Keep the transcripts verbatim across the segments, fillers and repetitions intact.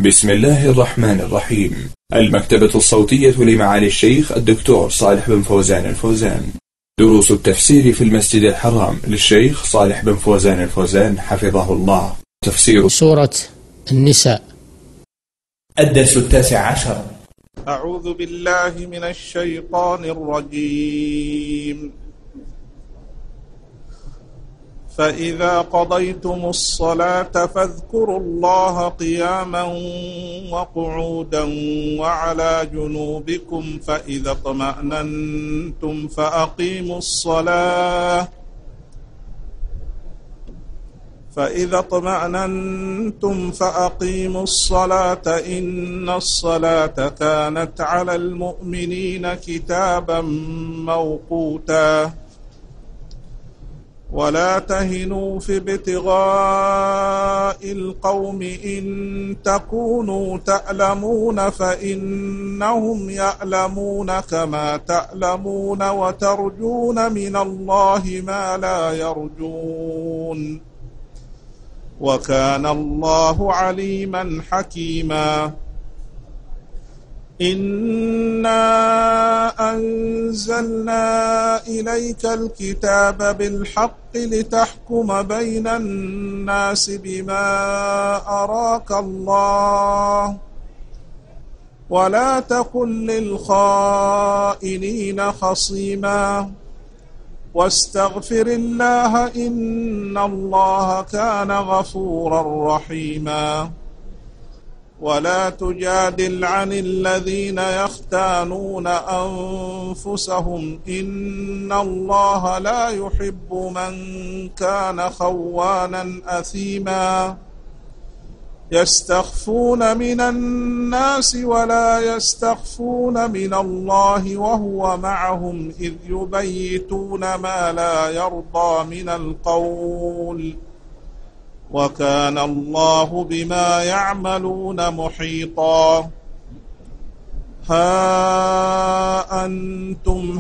بسم الله الرحمن الرحيم. المكتبة الصوتية لمعالي الشيخ الدكتور صالح بن فوزان الفوزان. دروس التفسير في المسجد الحرام للشيخ صالح بن فوزان الفوزان حفظه الله. تفسير سورة النساء. الدرس التاسع عشر. أعوذ بالله من الشيطان الرجيم. فإذا قضيتم الصلاة فاذكروا الله قياما وقعودا وعلى جنوبكم فإذا اطمأننتم فأقيموا الصلاة فإذا اطمأننتم فأقيموا الصلاة إن الصلاة كانت على المؤمنين كتابا موقوتا. ولا تهنوا في ابتغاء القوم إن تكونوا تألمون فإنهم يألمون كما تألمون وترجون من الله ما لا يرجون وكان الله عليما حكيما. إنا أنزلنا إليك الكتاب بالحق لتحكم بين الناس بما أراك الله ولا تكن للخائنين خصيما واستغفر الله إن الله كان غفورا رحيما. ولا تجادل عن الذين يختانون أنفسهم إن الله لا يحب من كان خوانا أثيما. يستخفون من الناس ولا يستخفون من الله وهو معهم إذ يبيتون ما لا يرضى من القول وكان الله بما يعملون محيطا. ها أنتم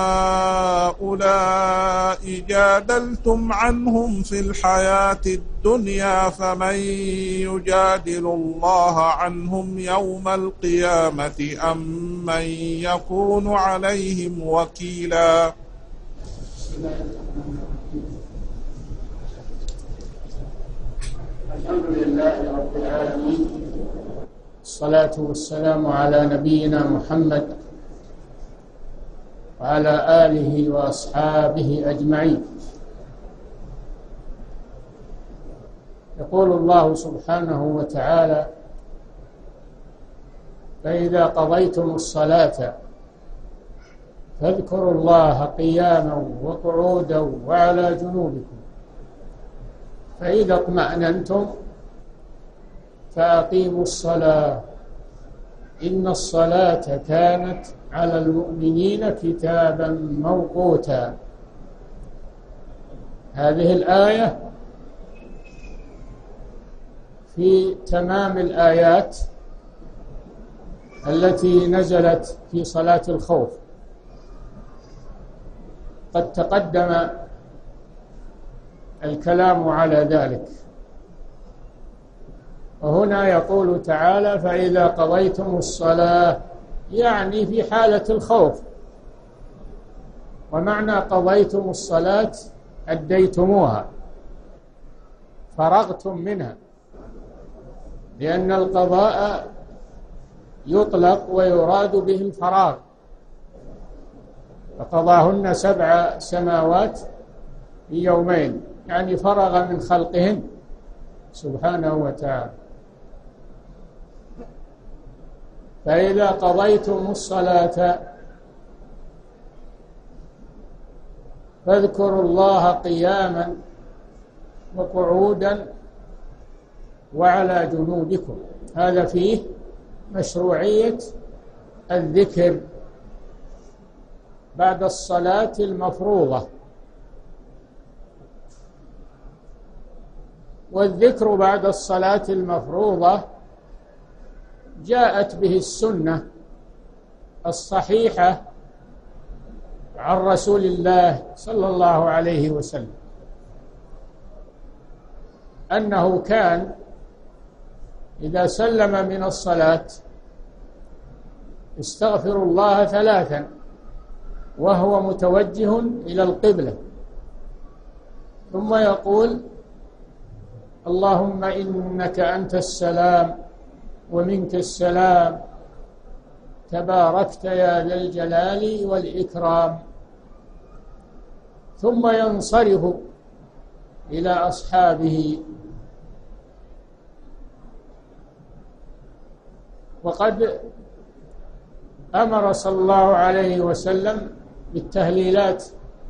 هؤلاء جادلتم عنهم في الحياة الدنيا فمن يجادل الله عنهم يوم القيامة أم من يكون عليهم وكيلا. الحمد لله رب العالمين، الصلاة والسلام على نبينا محمد وعلى آله وأصحابه أجمعين. يقول الله سبحانه وتعالى: فإذا قضيتم الصلاة فاذكروا الله قياما وقعودا وعلى جنوبكم فإذا اطمأننتم فأقيموا الصلاة إن الصلاة كانت على المؤمنين كتابا موقوتا. هذه الآية في تمام الآيات التي نزلت في صلاة الخوف. قد تقدم الكلام على ذلك، وهنا يقول تعالى: فإذا قضيتم الصلاة، يعني في حالة الخوف. ومعنى قضيتم الصلاة أديتموها، فرغتم منها، لأن القضاء يطلق ويراد به الفراغ. فقضاهن سبع سماوات في يومين، يعني فرغ من خلقهن سبحانه وتعالى. فإذا قضيتم الصلاة فاذكروا الله قياما وقعودا وعلى جنوبكم. هذا فيه مشروعية الذكر بعد الصلاة المفروضة. والذكر بعد الصلاة المفروضة جاءت به السنة الصحيحة عن رسول الله صلى الله عليه وسلم أنه كان إذا سلم من الصلاة استغفر الله ثلاثا وهو متوجه إلى القبلة، ثم يقول اللهم إنك أنت السلام ومنك السلام تباركت يا ذا الجلال والإكرام، ثم ينصرف إلى أصحابه. وقد أمر صلى الله عليه وسلم بالتهليلات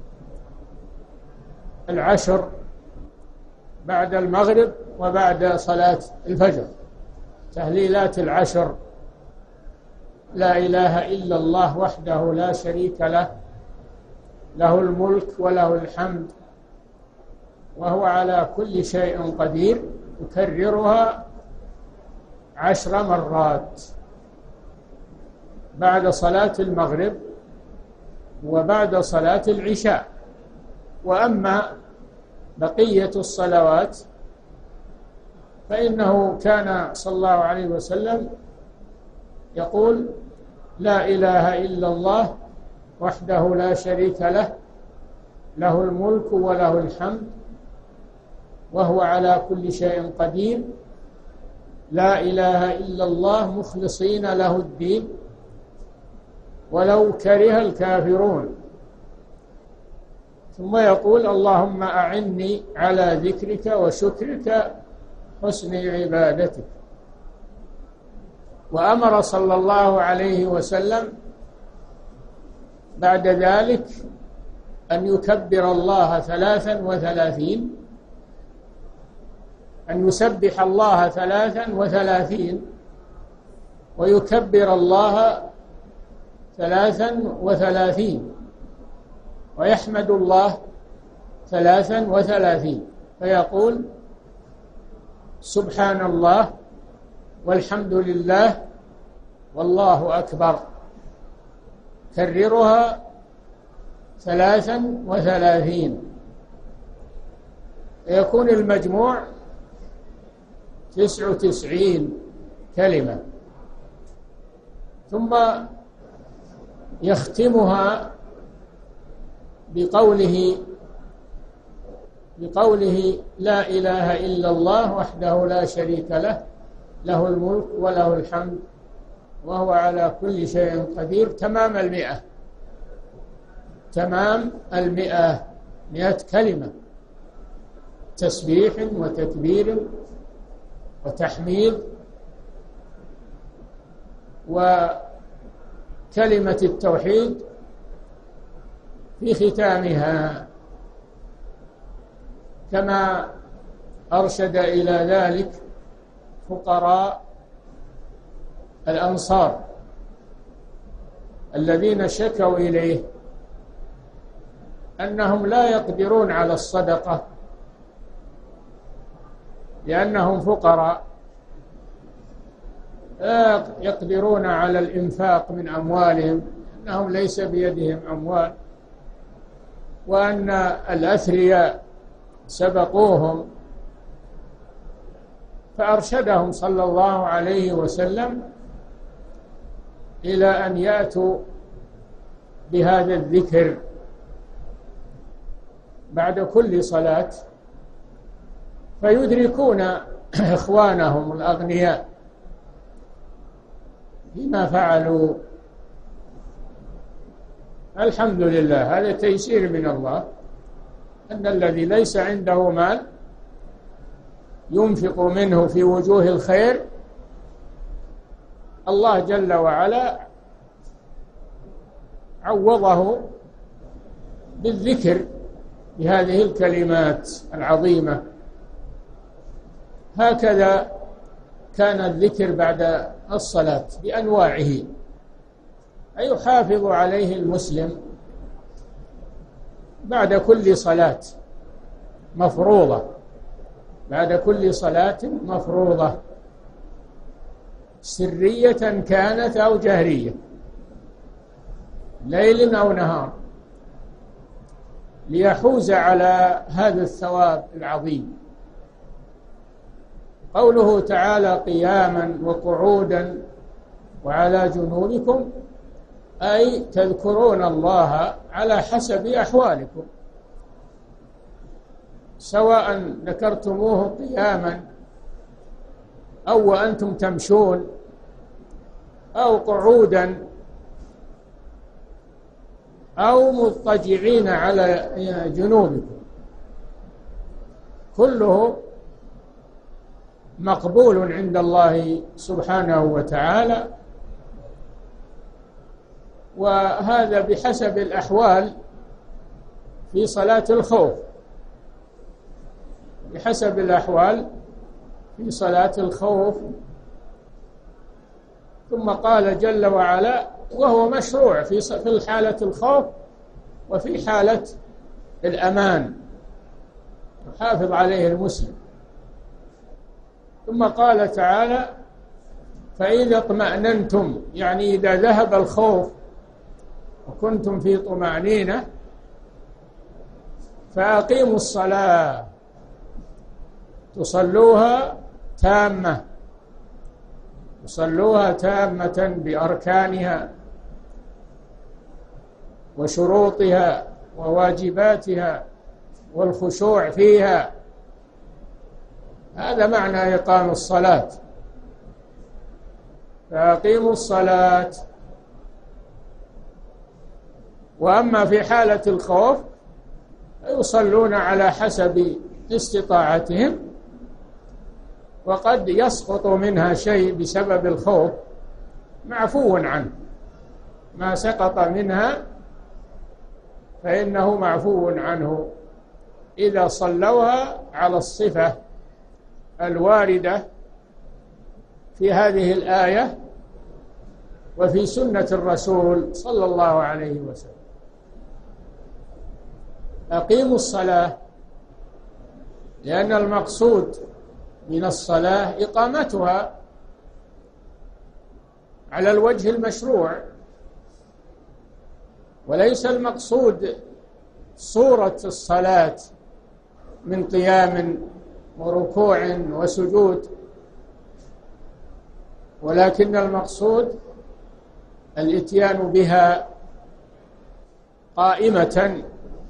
العشر بعد المغرب وبعد صلاة الفجر، تهليلات العشر: لا إله إلا الله وحده لا شريك له، له الملك وله الحمد وهو على كل شيء قدير، يكررها عشر مرات بعد صلاة المغرب وبعد صلاة العشاء. وأما بقية الصلوات فإنه كان صلى الله عليه وسلم يقول لا إله إلا الله وحده لا شريك له، له الملك وله الحمد وهو على كل شيء قدير، لا إله إلا الله مخلصين له الدين ولو كره الكافرون. ثم يقول اللهم أعني على ذكرك وشكرك حسن عبادتك. وأمر صلى الله عليه وسلم بعد ذلك أن يكبر الله ثلاثا وثلاثين، أن يسبح الله ثلاثا وثلاثين ويكبر الله ثلاثا وثلاثين ويحمد الله ثلاثا وثلاثين، فيقول سبحان الله والحمد لله والله أكبر، كررها ثلاثا وثلاثين، يكون المجموع تسع وتسعين كلمة. ثم يختمها بقوله بقوله لا إله إلا الله وحده لا شريك له، له الملك وله الحمد وهو على كل شيء قدير، تمام المئة، تمام المئة، مئة كلمة تسبيح وتكبير وتحميد وكلمة التوحيد في ختامها، كما أرشد إلى ذلك فقراء الأنصار الذين شكوا إليه أنهم لا يقدرون على الصدقة لأنهم فقراء، لا يقدرون على الإنفاق من أموالهم، أنهم ليس بيدهم أموال، وأن الأثرياء سبقوهم. فأرشدهم صلى الله عليه وسلم إلى أن يأتوا بهذا الذكر بعد كل صلاة، فيدركون إخوانهم الأغنياء بما فعلوا. الحمد لله، هذا تيسير من الله، أن الذي ليس عنده مال ينفق منه في وجوه الخير، الله جل وعلا عوضه بالذكر بهذه الكلمات العظيمة. هكذا كان الذكر بعد الصلاة بأنواعه، أي يحافظ عليه المسلم بعد كل صلاة مفروضة، بعد كل صلاة مفروضة سرية كانت أو جهرية، ليل أو نهار، ليحوز على هذا الثواب العظيم. قوله تعالى قياما وقعودا وعلى جنوبكم أي تذكرون الله على حسب أحوالكم، سواء ذكرتموه قياما أو وأنتم تمشون أو قعودا أو مضطجعين على جنوبكم، كله مقبول عند الله سبحانه وتعالى، وهذا بحسب الأحوال في صلاة الخوف، بحسب الأحوال في صلاة الخوف. ثم قال جل وعلا وهو مشروع في في حالة الخوف وفي حالة الأمان يحافظ عليه المسلم. ثم قال تعالى فإذا اطمأننتم، يعني إذا ذهب الخوف وكنتم في طمأنينة فأقيموا الصلاة تصلوها تامة، تصلوها تامة بأركانها وشروطها وواجباتها والخشوع فيها، هذا معنى إقام الصلاة. فأقيموا الصلاة. وأما في حالة الخوف يصلون على حسب استطاعتهم، وقد يسقط منها شيء بسبب الخوف معفو عنه، ما سقط منها فإنه معفو عنه إذا صلوها على الصفة الواردة في هذه الآية وفي سنة الرسول صلى الله عليه وسلم. أقيموا الصلاة، لأن المقصود من الصلاة إقامتها على الوجه المشروع، وليس المقصود صورة الصلاة من قيام وركوع وسجود، ولكن المقصود الإتيان بها قائمة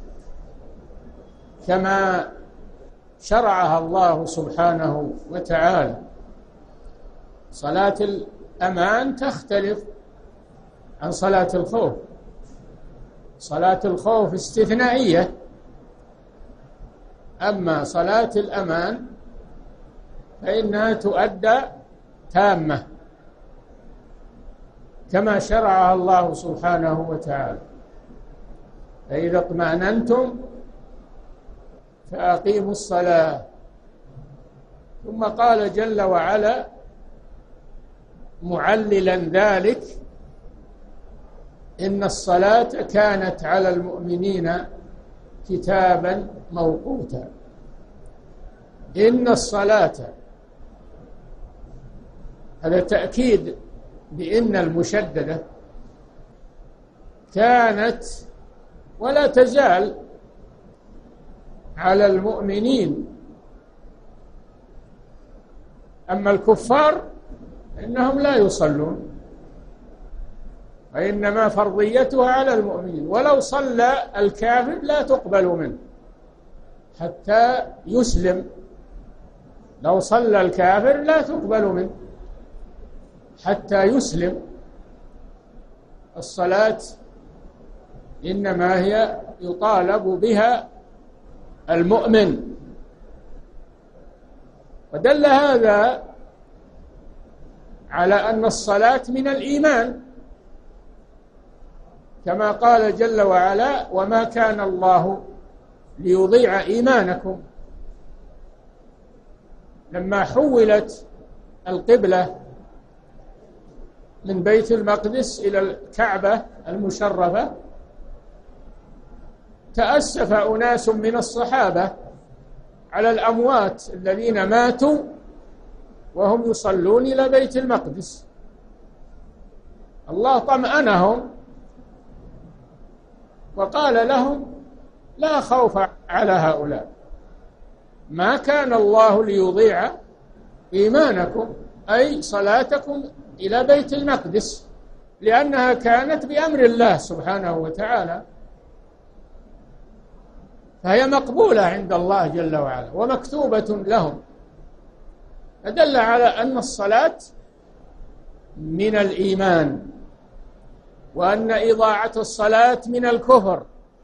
كما شرعها الله سبحانه وتعالى. صلاة الأمان تختلف عن صلاة الخوف، صلاة الخوف استثنائية، أما صلاة الأمان فإنها تؤدى تامة كما شرعها الله سبحانه وتعالى. فإذا اطمأننتم فأقيموا الصلاة. ثم قال جل وعلا معللا ذلك إن الصلاة كانت على المؤمنين كتابا موقوتا. إن الصلاة، هذا تأكيد بإن المشددة، كانت ولا تزال على المؤمنين. أما الكفار إنهم لا يصلون، وإنما فرضيتها على المؤمنين، ولو صلى الكافر لا تقبل منه حتى يسلم. لو صلى الكافر لا تقبل منه حتى يسلم. الصلاة إنما هي يطالب بها المؤمن. ودل هذا على أن الصلاة من الإيمان، كما قال جل وعلا وما كان الله ليضيع إيمانكم. لما حولت القبلة من بيت المقدس إلى الكعبة المشرفة تأسف أناس من الصحابة على الأموات الذين ماتوا وهم يصلون إلى بيت المقدس. الله طمأنهم وقال لهم لا خوف على هؤلاء، ما كان الله ليضيع إيمانكم أي صلاتكم إلى بيت المقدس، لأنها كانت بأمر الله سبحانه وتعالى، فهي مقبولة عند الله جل وعلا ومكتوبة لهم، فدل على أن الصلاة من الإيمان، وأن إضاعة الصلاة من الكفر.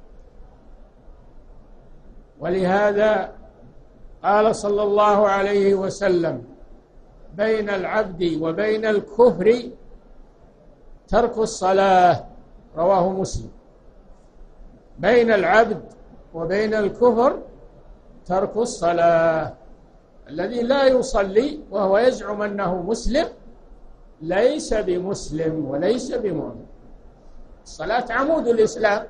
ولهذا قال صلى الله عليه وسلم: بين العبد وبين الكفر ترك الصلاة، رواه مسلم. بين العبد وبين الكفر ترك الصلاة. الذي لا يصلي وهو يزعم أنه مسلم ليس بمسلم وليس بمؤمن. الصلاة عمود الإسلام،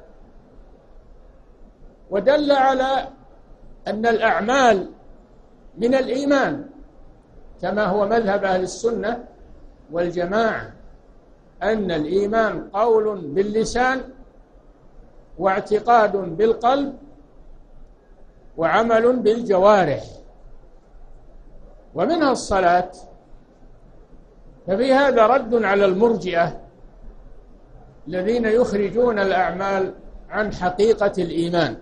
ودل على أن الأعمال من الإيمان، كما هو مذهب أهل السنة والجماعة، أن الإيمان قول باللسان واعتقاد بالقلب وعمل بالجوارح، ومنها الصلاة. ففي هذا رد على المرجئة الذين يخرجون الأعمال عن حقيقة الإيمان.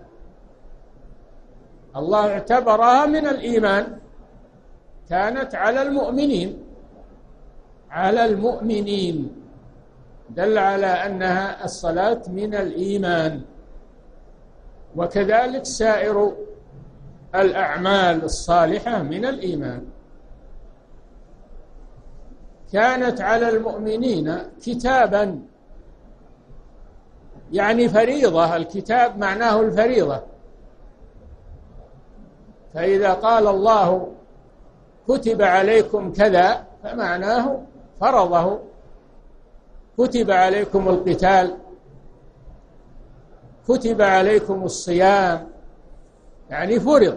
الله اعتبرها من الإيمان، كانت على المؤمنين على المؤمنين دل على أنها الصلاة من الإيمان. وكذلك سائر الأعمال الصالحة من الإيمان. كانت على المؤمنين كتابا، يعني فريضة. الكتاب معناه الفريضة، فإذا قال الله كتب عليكم كذا فمعناه فرضه. كتب عليكم القتال، كتب عليكم الصيام، يعني فرض.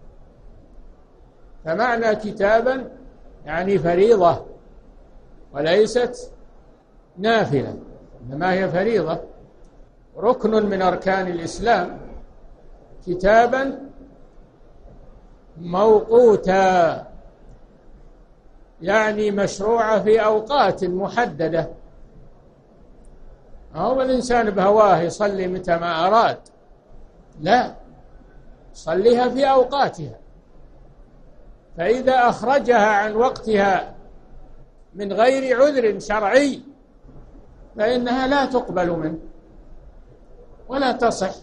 فمعنى كتابا يعني فريضة وليست نافلة، إنما هي فريضة، ركن من أركان الإسلام. كتابا موقوتا، يعني مشروعة في أوقات محددة. هو الإنسان بهواه يصلي متى ما أراد، لا، صليها في أوقاتها. فإذا أخرجها عن وقتها من غير عذر شرعي فإنها لا تقبل منه ولا تصح.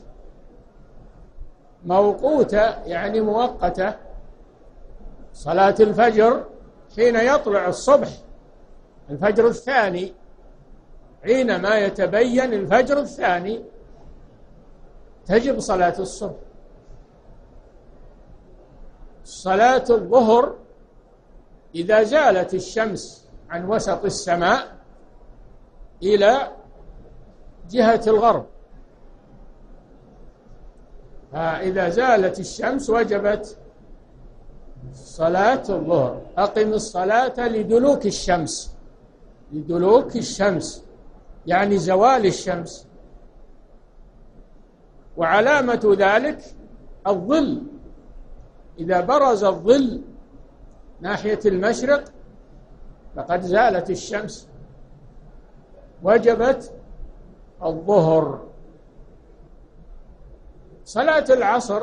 موقوتة يعني مؤقتة. صلاة الفجر حين يطلع الصبح، الفجر الثاني، حينما يتبين الفجر الثاني تجب صلاة الصبح. صلاة الظهر إذا زالت الشمس عن وسط السماء إلى جهة الغرب، فإذا زالت الشمس وجبت صلاة الظهر. أقم الصلاة لدلوك الشمس، لدلوك الشمس يعني زوال الشمس. وعلامة ذلك الظل، إذا برز الظل ناحية المشرق فقد زالت الشمس، وجبت الظهر. صلاة العصر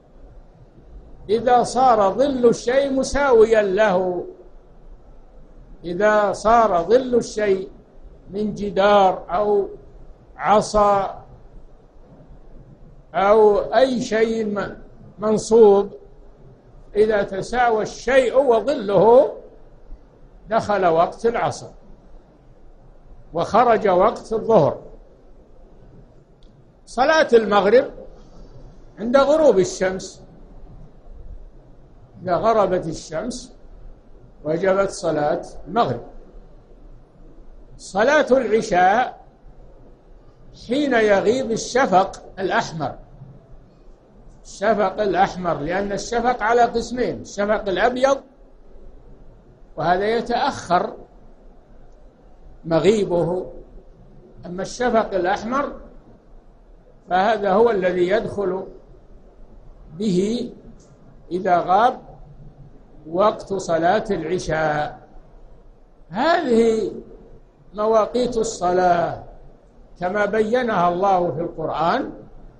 إذا صار ظل الشيء مساويا له، إذا صار ظل الشيء من جدار أو عصا أو أي شيء منصوب، إذا تساوى الشيء وظله دخل وقت العصر وخرج وقت الظهر. صلاة المغرب عند غروب الشمس، إذا غربت الشمس وجبت صلاة المغرب. صلاة العشاء حين يغيب الشفق الأحمر، الشفق الأحمر، لأن الشفق على قسمين: الشفق الأبيض وهذا يتأخر مغيبه، أما الشفق الأحمر فهذا هو الذي يدخل به إذا غاب وقت صلاة العشاء. هذه مواقيت الصلاة كما بينها الله في القرآن،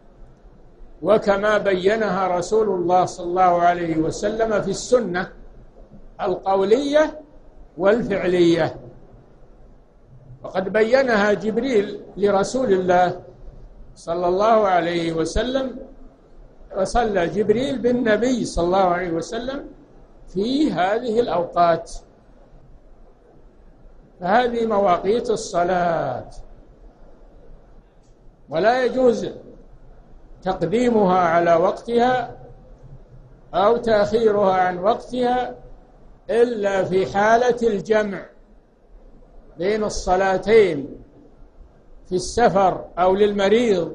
وكما بينها رسول الله صلى الله عليه وسلم في السنة القولية والفعلية. وقد بينها جبريل لرسول الله صلى الله عليه وسلم، وصلى جبريل بالنبي صلى الله عليه وسلم في هذه الأوقات. فهذه مواقيت الصلاة، ولا يجوز تقديمها على وقتها أو تأخيرها عن وقتها إلا في حالة الجمع بين الصلاتين في السفر أو للمريض،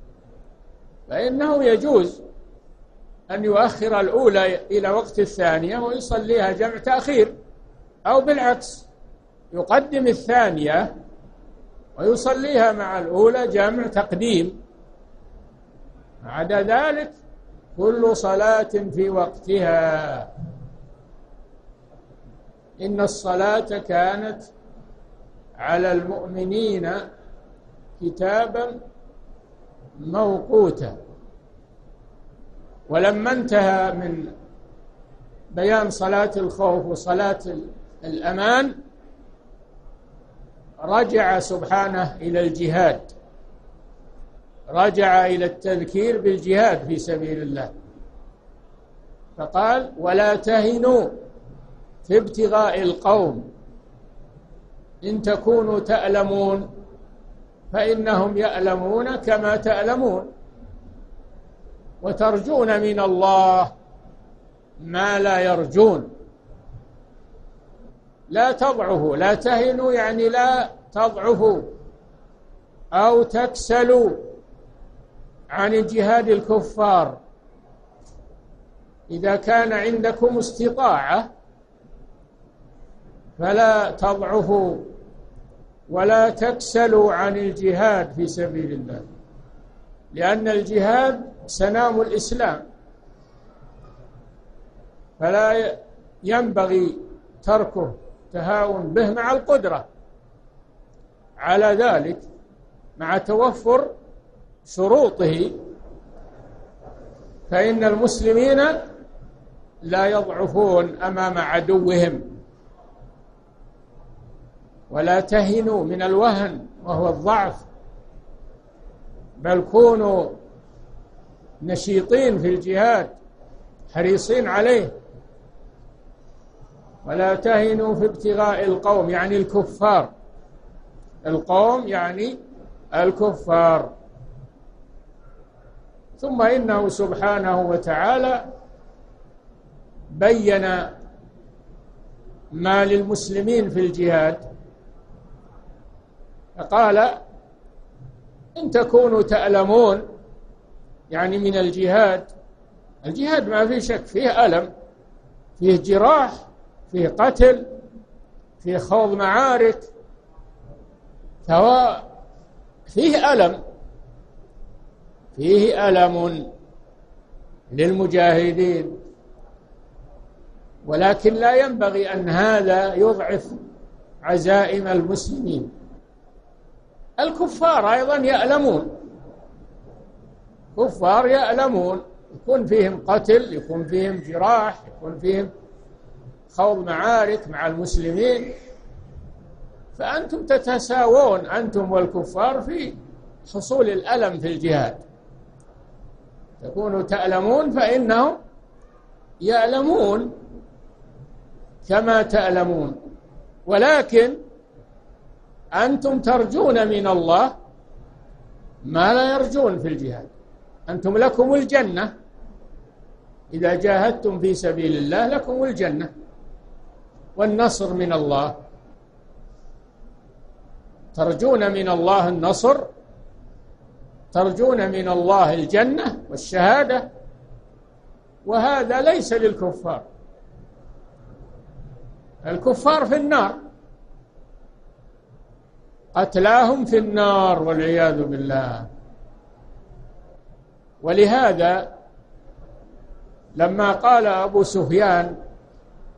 فإنه يجوز أن يؤخر الأولى إلى وقت الثانية ويصليها جمع تأخير، أو بالعكس يقدم الثانية ويصليها مع الأولى جمع تقديم. عدا ذلك كل صلاة في وقتها. إن الصلاة كانت على المؤمنين كتابا موقوتا. ولما انتهى من بيان صلاة الخوف وصلاة الأمان رجع سبحانه إلى الجهاد، رجع إلى التذكير بالجهاد في سبيل الله، فقال: ولا تهنوا في ابتغاء القوم إن تكونوا تألمون فإنهم يألمون كما تألمون وترجون من الله ما لا يرجون. لا تضعفوا، لا تهنوا يعني لا تضعفوا أو تكسلوا عن جهاد الكفار. إذا كان عندكم استطاعة فلا تضعفوا ولا تكسلوا عن الجهاد في سبيل الله، لأن الجهاد سنام الإسلام، فلا ينبغي تركه تهاون به مع القدرة على ذلك، مع توفر شروطه. فإن المسلمين لا يضعفون أمام عدوهم. ولا تهنوا من الوهن وهو الضعف، بل كونوا نشيطين في الجهاد حريصين عليه. ولا تهنوا في ابتغاء القوم يعني الكفار، القوم يعني الكفار. ثم إنه سبحانه وتعالى بين ما للمسلمين في الجهاد، فقال: إن تكونوا تألمون يعني من الجهاد. الجهاد ما فيه شك فيه ألم، فيه جراح، فيه قتل، فيه خوض معارك، سواء فيه ألم، فيه ألم للمجاهدين، ولكن لا ينبغي أن هذا يضعف عزائم المسلمين. الكفار أيضا يألمون، كفار يألمون، يكون فيهم قتل، يكون فيهم جراح، يكون فيهم خوض معارك مع المسلمين. فأنتم تتساوون أنتم والكفار في حصول الألم في الجهاد. تكونوا تألمون فإنهم يألمون كما تألمون، ولكن أنتم ترجون من الله ما لا يرجون في الجهاد. أنتم لكم الجنة إذا جاهدتم في سبيل الله، لكم الجنة والنصر من الله. ترجون من الله النصر، ترجون من الله الجنة والشهادة، وهذا ليس للكفار. الكفار في النار، قتلاهم في النار والعياذ بالله. ولهذا لما قال أبو سفيان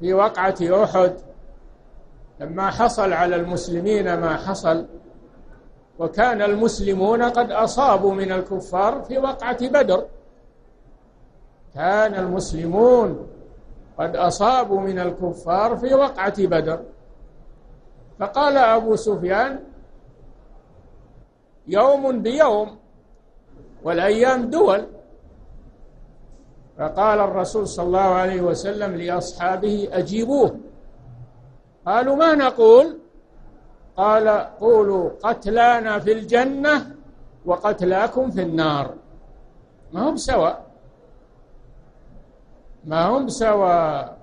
في وقعة أحد لما حصل على المسلمين ما حصل، وكان المسلمون قد أصابوا من الكفار في وقعة بدر، كان المسلمون قد أصابوا من الكفار في وقعة بدر. فقال أبو سفيان: يوم بيوم والأيام دول. فقال الرسول صلى الله عليه وسلم لأصحابه: أجيبوه. قالوا: ما نقول؟ قال: قولوا قتلانا في الجنة وقتلاكم في النار. ما هم سواء، ما هم سواء،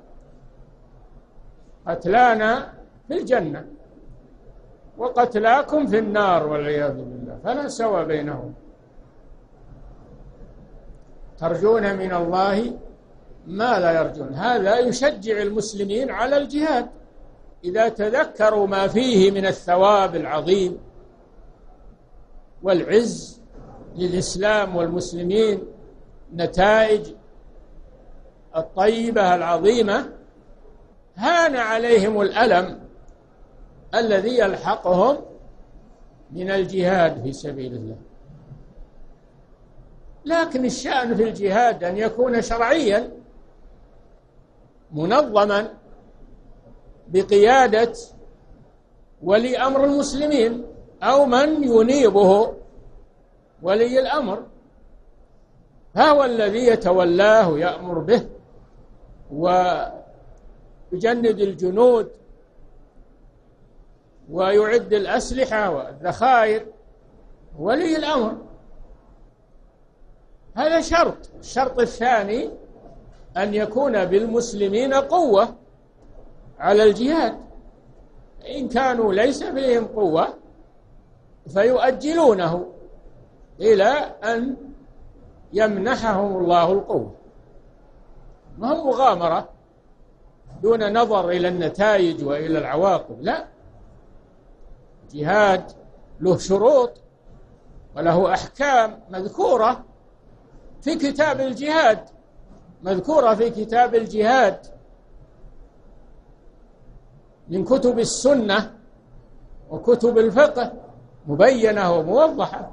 قتلانا في الجنة وقتلاكم في النار والعياذ بالله، فلا سوى بينهم. ترجون من الله ما لا يرجون. هذا يشجع المسلمين على الجهاد إذا تذكروا ما فيه من الثواب العظيم والعز للإسلام والمسلمين، نتائج الطيبة العظيمة، هان عليهم الألم الذي يلحقهم من الجهاد في سبيل الله. لكن الشأن في الجهاد أن يكون شرعيا منظما بقيادة ولي أمر المسلمين أو من ينيبه ولي الأمر، فهو الذي يتولاه ويأمر به ويجند الجنود ويعد الأسلحة والذخائر، ولي الأمر. هذا شرط. الشرط الثاني أن يكون بالمسلمين قوة على الجهاد. إن كانوا ليس فيهم قوة فيؤجلونه إلى أن يمنحهم الله القوة. ما هو مغامرة دون نظر إلى النتائج وإلى العواقب، لا، جهاد له شروط وله أحكام مذكورة في كتاب الجهاد، مذكورة في كتاب الجهاد من كتب السنة وكتب الفقه، مبينة وموضحة.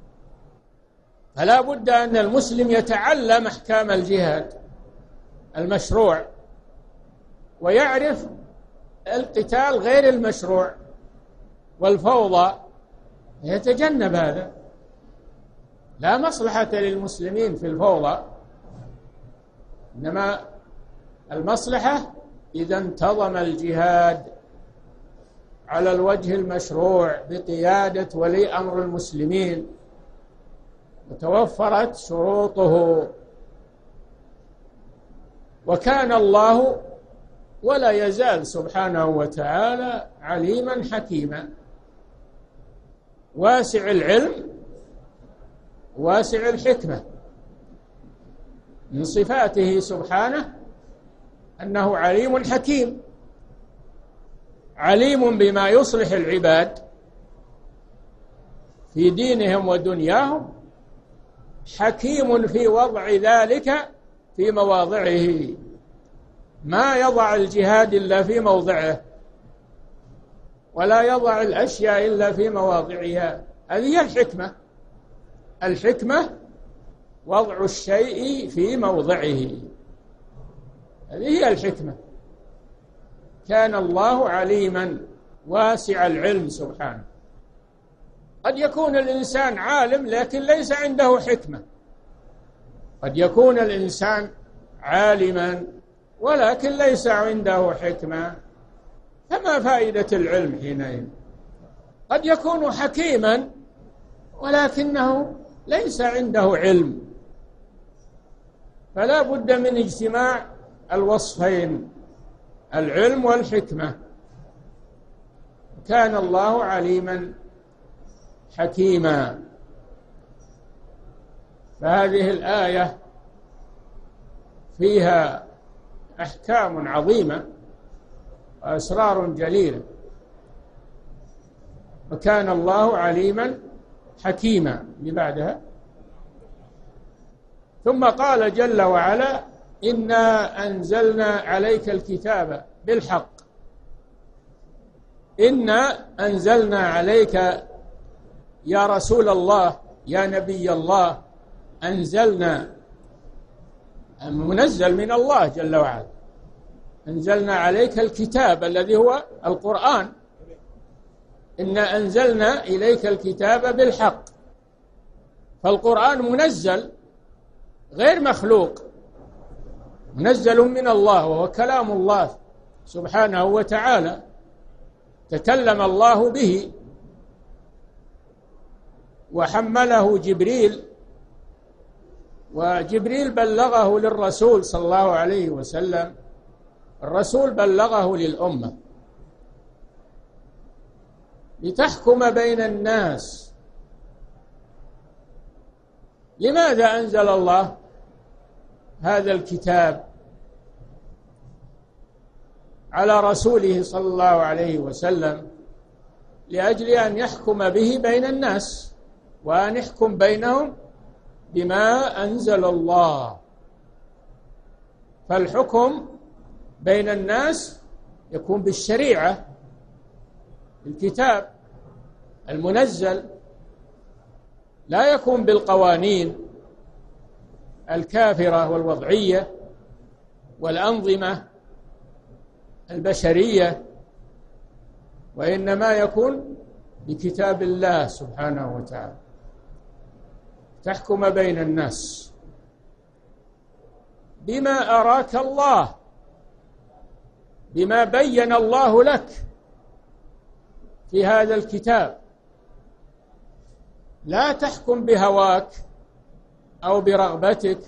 فلا بد أن المسلم يتعلم أحكام الجهاد المشروع ويعرف القتال غير المشروع والفوضى، يتجنب هذا. لا مصلحة للمسلمين في الفوضى، إنما المصلحة إذا انتظم الجهاد على الوجه المشروع بقيادة ولي أمر المسلمين وتوفرت شروطه. وكان الله ولا يزال سبحانه وتعالى عليما حكيما، واسع العلم واسع الحكمة. من صفاته سبحانه أنه عليم حكيم، عليم بما يصلح العباد في دينهم ودنياهم، حكيم في وضع ذلك في مواضعه. ما يضع الجهاد إلا في موضعه، ولا يضع الأشياء إلا في مواضعها. هذه هي الحكمة. الحكمة وضع الشيء في موضعه، هذه هي الحكمة. كان الله عليما واسع العلم سبحانه. قد يكون الإنسان عالم لكن ليس عنده حكمة، قد يكون الإنسان عالما ولكن ليس عنده حكمة، فما فائدة العلم حينئذ؟ قد يكون حكيما ولكنه ليس عنده علم، فلا بد من اجتماع الوصفين، العلم والحكمة. كان الله عليما حكيما. فهذه الآية فيها أحكام عظيمة وأسرار جليلة. وكان الله عليما حكيما اللي بعدها. ثم قال جل وعلا: إنا أنزلنا عليك الكتاب بالحق. إنا أنزلنا عليك يا رسول الله يا نبي الله، أنزلنا منزل من الله جل وعلا، أنزلنا عليك الكتاب الذي هو القرآن. إنا أنزلنا إليك الكتاب بالحق، فالقرآن منزل غير مخلوق، منزل من الله وهو كلام الله سبحانه وتعالى، تكلم الله به وحمله جبريل، وجبريل بلغه للرسول صلى الله عليه وسلم، الرسول بلغه للأمة لتحكم بين الناس. لماذا أنزل الله هذا الكتاب على رسوله صلى الله عليه وسلم؟ لأجل أن يحكم به بين الناس، وأن يحكم بينهم بما أنزل الله. فالحكم بين الناس يكون بالشريعة، الكتاب المنزل، لا يكون بالقوانين الكافرة والوضعية والأنظمة البشرية، وإنما يكون بكتاب الله سبحانه وتعالى، تحكم بين الناس بما أراك الله، بما بين الله لك في هذا الكتاب. لا تحكم بهواك أو برغبتك،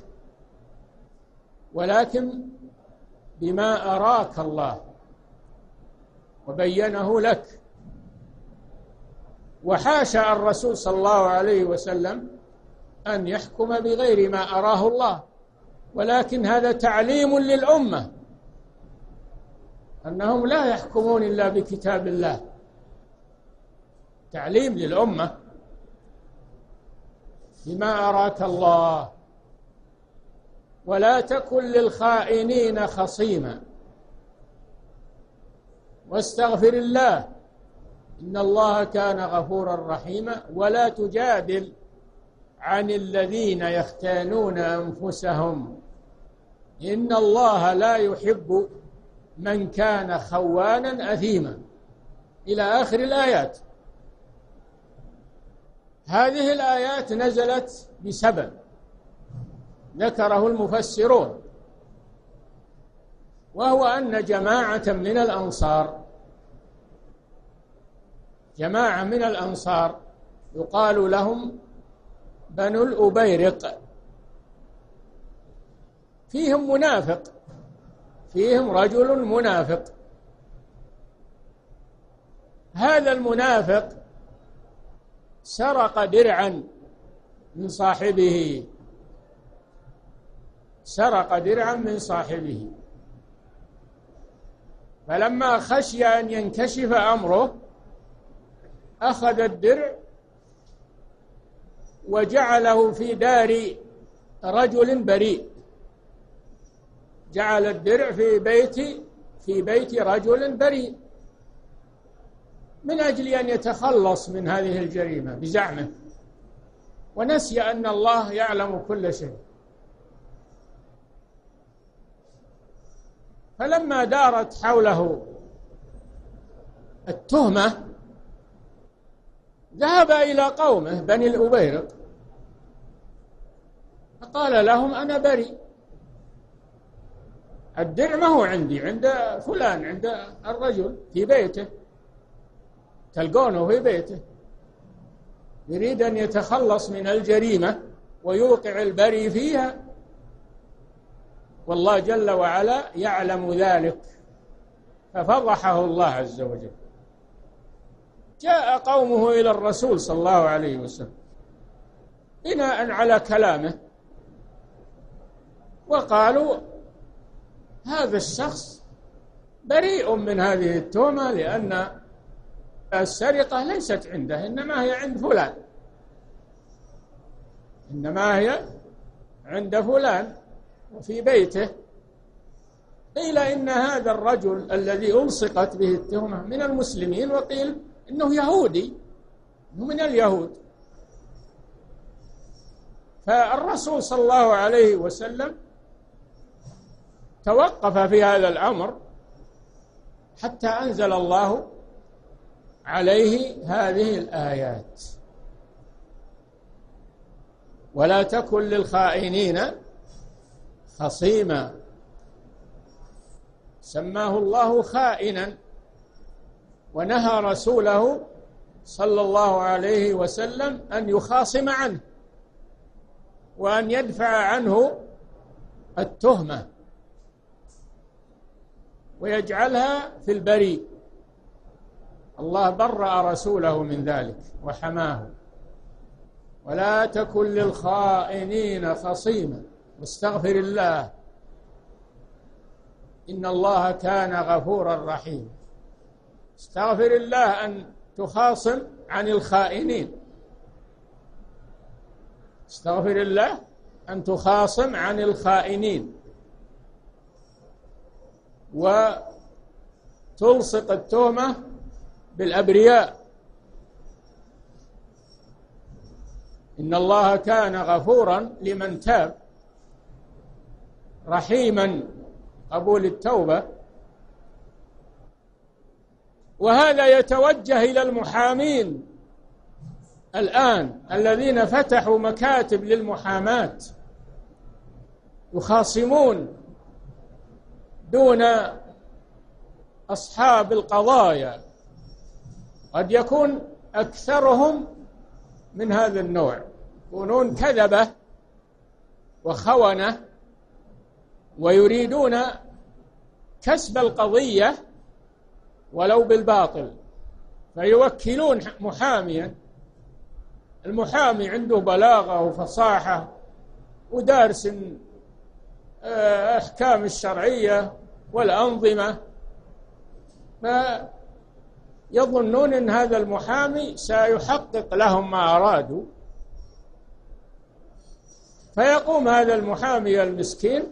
ولكن بما أراك الله وبينه لك. وحاشا الرسول صلى الله عليه وسلم أن يحكم بغير ما أراه الله، ولكن هذا تعليم للأمة أنهم لا يحكمون إلا بكتاب الله، تعليم للأمة بما أراك الله، ولا تكن للخائنين خصيما، واستغفر الله إن الله كان غفورا رحيما، ولا تجادل عن الذين يختانون أنفسهم إن الله لا يحب من كان خوانا أثيما، إلى آخر الآيات. هذه الآيات نزلت بسبب ذكره المفسرون، وهو أن جماعة من الأنصار جماعة من الأنصار يقال لهم بنو الأبيرق، فيهم منافق، فيهم رجل منافق. هذا المنافق سرق درعا من صاحبه، سرق درعا من صاحبه، فلما خشي أن ينكشف أمره أخذ الدرع وجعله في دار رجل بريء، جعل الدرع في بيت في بيت رجل بريء من أجل أن يتخلص من هذه الجريمة بزعمه، ونسي أن الله يعلم كل شيء. فلما دارت حوله التهمة ذهب إلى قومه بني الأبيرق فقال لهم أنا بريء، الدرع ما هو عندي، عند فلان، عند الرجل في بيته، تلقونه في بيته، يريد أن يتخلص من الجريمة ويوقع البريء فيها، والله جل وعلا يعلم ذلك، ففضحه الله عز وجل. جاء قومه إلى الرسول صلى الله عليه وسلم بناء على كلامه، وقالوا هذا الشخص بريء من هذه التهمة، لأن السرقة ليست عنده، إنما هي عند فلان، إنما هي عند فلان وفي بيته، قيل إن هذا الرجل الذي ألصقت به التهمة من المسلمين، وقيل إنه يهودي، إنه من اليهود. فالرسول صلى الله عليه وسلم توقف في هذا الأمر حتى أنزل الله عليه هذه الآيات: ولا تكن للخائنين خصيما. سماه الله خائنا، ونهى رسوله صلى الله عليه وسلم أن يخاصم عنه وأن يدفع عنه التهمة ويجعلها في البريء. الله برأ رسوله من ذلك وحماه. ولا تكن للخائنين خصيما واستغفر الله إن الله كان غفورا رحيما. استغفر الله أن تخاصم عن الخائنين، استغفر الله أن تخاصم عن الخائنين وتلصق التهمة بالأبرياء. إن الله كان غفورا لمن تاب رحيما قبول التوبة. وهذا يتوجه إلى المحامين الآن الذين فتحوا مكاتب للمحاماة، يخاصمون دون أصحاب القضايا. قد يكون أكثرهم من هذا النوع، يكونون كذبة وخونة ويريدون كسب القضية ولو بالباطل، فيوكلون محاميا. المحامي عنده بلاغة وفصاحة ودارس أحكام الشرعية والأنظمة، فيظنون أن هذا المحامي سيحقق لهم ما أرادوا. فيقوم هذا المحامي المسكين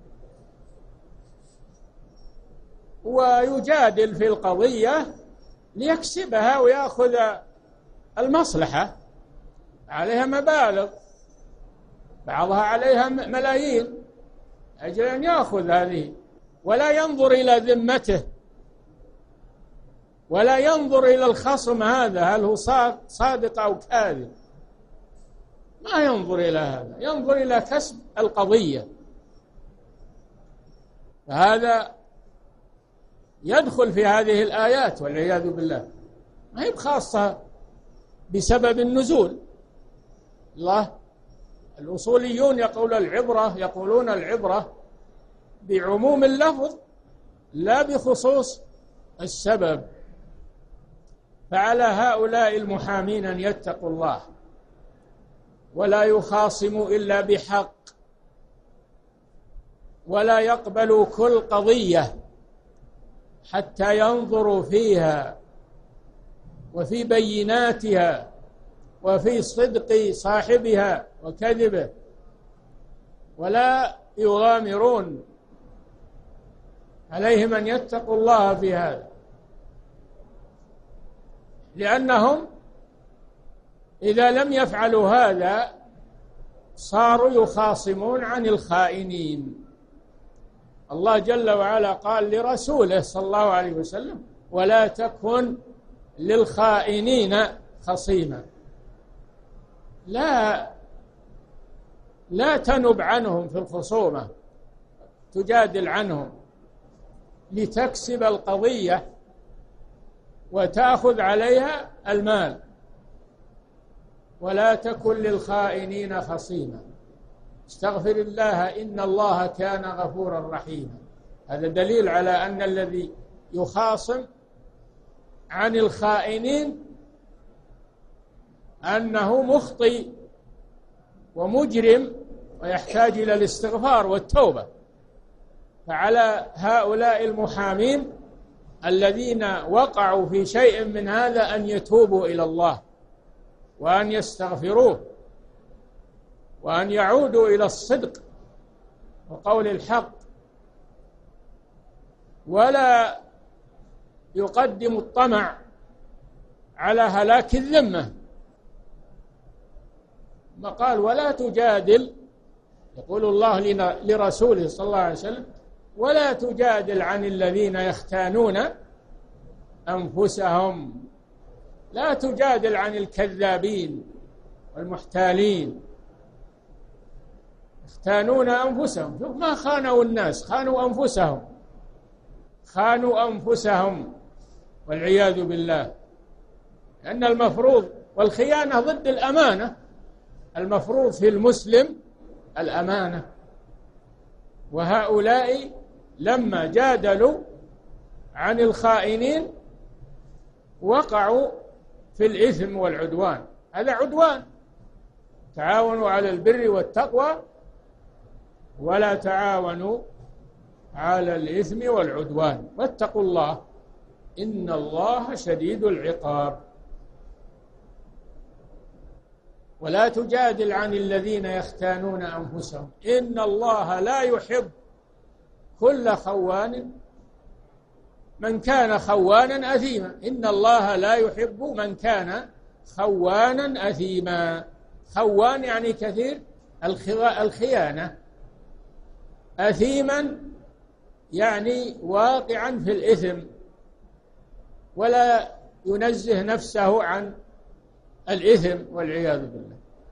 ويجادل في القضية ليكسبها ويأخذ المصلحة، عليها مبالغ، بعضها عليها ملايين، أجل أن يأخذ هذه، ولا ينظر إلى ذمته ولا ينظر إلى الخصم هذا هل هو صادق أو كاذب، ما ينظر إلى هذا، ينظر إلى كسب القضية. فهذا يدخل في هذه الآيات والعياذ بالله، ما هي خاصة بسبب النزول. الله الأصوليون يقول العبرة يقولون العبرة بعموم اللفظ لا بخصوص السبب. فعلى هؤلاء المحامين أن يتقوا الله ولا يخاصموا إلا بحق، ولا يقبلوا كل قضية حتى ينظروا فيها وفي بيناتها وفي صدق صاحبها وكذبه، ولا يغامرون. عليهم أن يتقوا الله في هذا، لأنهم إذا لم يفعلوا هذا صاروا يخاصمون عن الخائنين. الله جل وعلا قال لرسوله صلى الله عليه وسلم: ولا تكن للخائنين خصيما. لا لا تنب عنهم في الخصومة، تجادل عنهم لتكسب القضية وتأخذ عليها المال. ولا تكن للخائنين خصيما، استغفر الله إن الله كان غفورا رحيما. هذا دليل على أن الذي يخاصم عن الخائنين أنه مخطئ ومجرم ويحتاج إلى الاستغفار والتوبة. فعلى هؤلاء المحامين الذين وقعوا في شيء من هذا أن يتوبوا إلى الله وأن يستغفروه وأن يعودوا إلى الصدق وقول الحق ولا يقدم الطمع على هلاك الذمة. ما قال ولا تجادل، يقول الله لرسوله صلى الله عليه وسلم ولا تجادل عن الذين يختانون أنفسهم، لا تجادل عن الكذابين والمحتالين، يختانون أنفسهم. شوف ما خانوا الناس، خانوا أنفسهم، خانوا أنفسهم والعياذ بالله. لأن المفروض، والخيانة ضد الأمانة، المفروض في المسلم الأمانة، وهؤلاء لما جادلوا عن الخائنين وقعوا في الإثم والعدوان. هذا عدوان. تعاونوا على البر والتقوى ولا تعاونوا على الإثم والعدوان، واتقوا الله إن الله شديد العقاب. ولا تجادل عن الذين يختانون أنفسهم إن الله لا يحب كل خوان، من كان خوانا أثيما. إن الله لا يحب من كان خوانا أثيما. خوان يعني كثير الخيانة، أثيما يعني واقعا في الإثم ولا ينزه نفسه عن الإثم والعياذ بالله.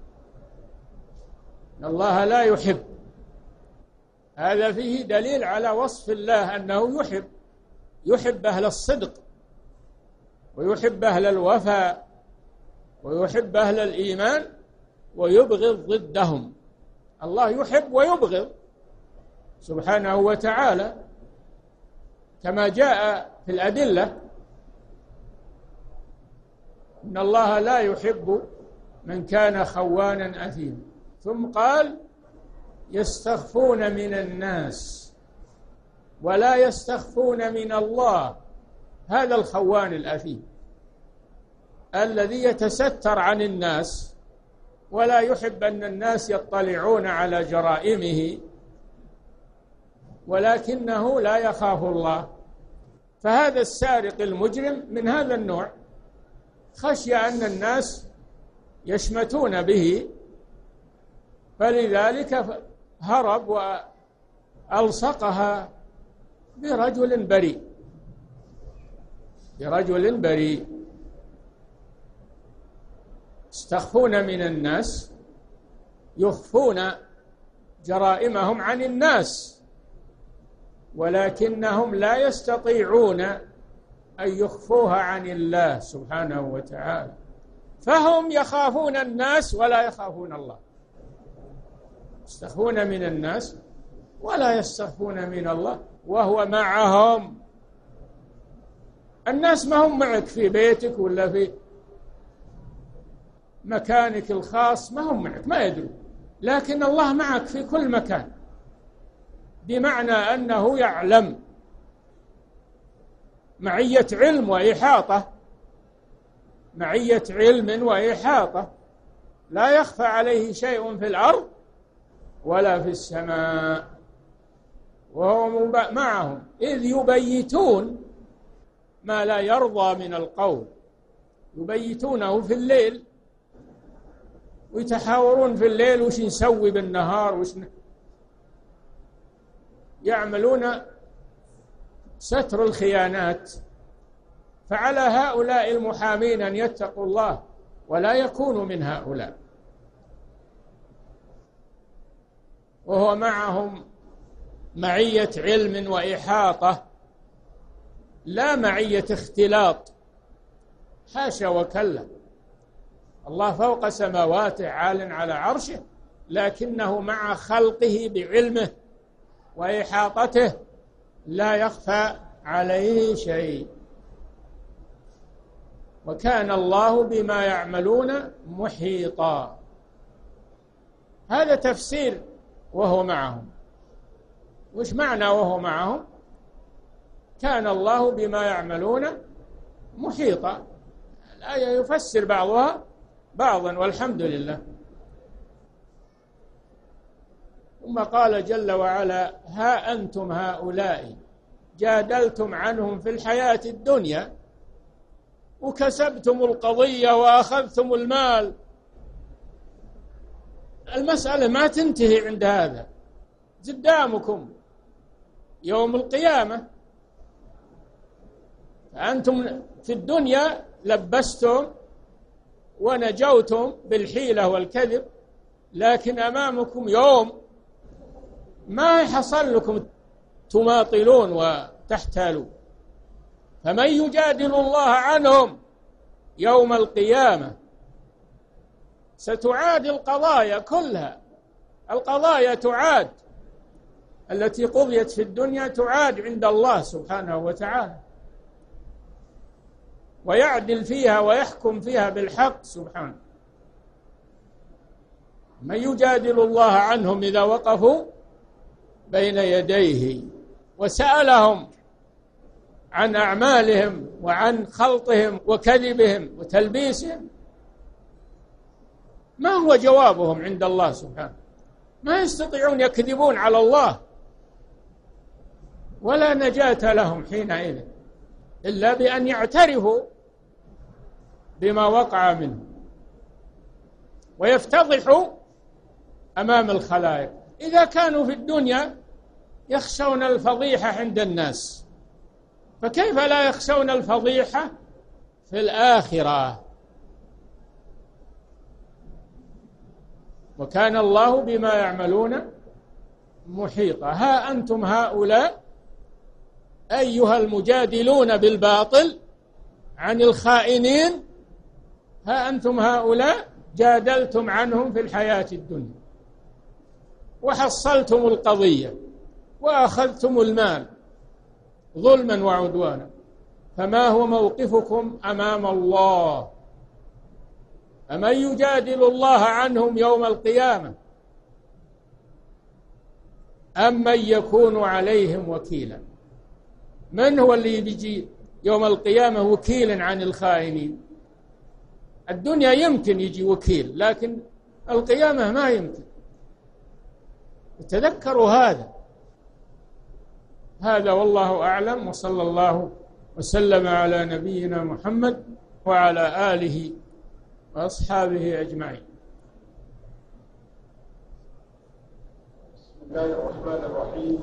إن الله لا يحب، هذا فيه دليل على وصف الله أنه يحب، يحب أهل الصدق ويحب أهل الوفاء ويحب أهل الإيمان ويبغض ضدهم. الله يحب ويبغض سبحانه وتعالى كما جاء في الأدلة. إن الله لا يحب من كان خوانا أثيما. ثم قال يستخفون من الناس ولا يستخفون من الله. هذا الخوان الأثيم الذي يتستر عن الناس ولا يحب أن الناس يطلعون على جرائمه، ولكنه لا يخاف الله. فهذا السارق المجرم من هذا النوع، خشي أن الناس يشمتون به فلذلك هرب وألصقها برجل بريء، برجل بريء. يستخفون من الناس، يخفون جرائمهم عن الناس، ولكنهم لا يستطيعون أن يخفوها عن الله سبحانه وتعالى، فهم يخافون الناس ولا يخافون الله. يستخفون من الناس ولا يستخفون من الله وهو معهم. الناس ما هم معك في بيتك ولا في مكانك الخاص، ما هم معك، ما يدروا، لكن الله معك في كل مكان، بمعنى أنه يعلم معية علم وإحاطة، معية علم وإحاطة، لا يخفى عليه شيء في الأرض ولا في السماء، وهو معهم إذ يبيتون ما لا يرضى من القول. يبيتونه في الليل ويتحاورون في الليل وش نسوي بالنهار، وش ن... يعملون ستر الخيانات. فعلى هؤلاء المحامين أن يتقوا الله ولا يكونوا من هؤلاء، وهو معهم معية علم وإحاطة لا معية اختلاط، حاشا وكلا. الله فوق سماواته عال على عرشه، لكنه مع خلقه بعلمه وإحاطته لا يخفى عليه شيء. وكان الله بما يعملون محيطا. هذا تفسير وهو معهم. وش معنى وهو معهم؟ كان الله بما يعملون محيطا. الآية يفسر بعضها بعضا والحمد لله. ثم قال جل وعلا ها أنتم هؤلاء جادلتم عنهم في الحياة الدنيا وكسبتم القضية وأخذتم المال، المسألة ما تنتهي عند هذا، قدامكم يوم القيامة. فأنتم في الدنيا لبستم ونجوتم بالحيلة والكذب، لكن أمامكم يوم ما حصل لكم تماطلون وتحتالون. فمن يجادل الله عنهم يوم القيامة، ستعاد القضايا كلها، القضايا تعاد، التي قضيت في الدنيا تعاد عند الله سبحانه وتعالى، ويعدل فيها ويحكم فيها بالحق سبحانه. من يجادل الله عنهم إذا وقفوا بين يديه وسألهم عن أعمالهم وعن خلطهم وكذبهم وتلبيسهم، ما هو جوابهم عند الله سبحانه؟ ما يستطيعون يكذبون على الله، ولا نجاة لهم حينئذ إلا بأن يعترفوا بما وقع منه ويفتضحوا أمام الخلائق. إذا كانوا في الدنيا يخشون الفضيحة عند الناس، فكيف لا يخشون الفضيحة في الآخرة؟ وكان الله بما يعملون محيطا. ها أنتم هؤلاء أيها المجادلون بالباطل عن الخائنين، ها أنتم هؤلاء جادلتم عنهم في الحياة الدنيا وحصلتم القضية وأخذتم المال ظلما وعدوانا، فما هو موقفكم أمام الله؟ أمن يجادل الله عنهم يوم القيامة أم من يكون عليهم وكيلا؟ من هو اللي يجي يوم القيامة وكيلا عن الخائنين؟ الدنيا يمكن يجي وكيل، لكن القيامة ما يمكن. تذكروا هذا. هذا والله أعلم، وصلى الله وسلم على نبينا محمد وعلى آله وأصحابه أجمعين. بسم الله الرحمن الرحيم.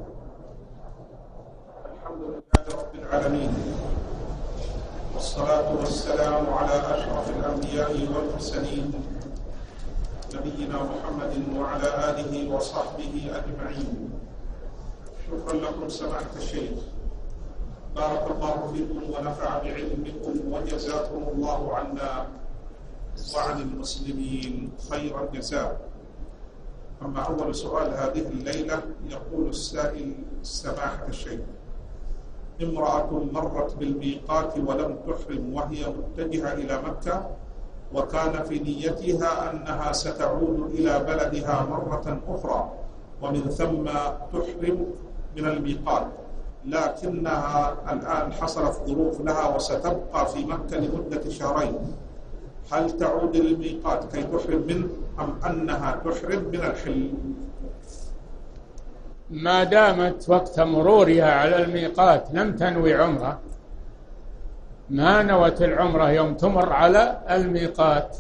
الحمد لله رب العالمين، والصلاة والسلام على أشرف الأنبياء والمرسلين نبينا محمد وعلى آله وصحبه أجمعين. شكرا لكم سماحة الشيخ، بارك الله فيكم ونفع بعلمكم، وجزاكم الله عنا وعن المسلمين خير الجزاء. أما أول سؤال هذه الليلة، يقول السائل سماحة الشيخ: امرأة مرت بالميقات ولم تحرم وهي متجهة إلى مكة، وكان في نيتها أنها ستعود إلى بلدها مرة أخرى ومن ثم تحرم من الميقات، لكنها الآن حصلت ظروف لها وستبقى في مكة لمدة شهرين، هل تعود للميقات كي تحرم منه أم أنها تحرم من الحل؟ ما دامت وقت مرورها على الميقات لم تنوي عمرة، ما نوت العمرة يوم تمر على الميقات،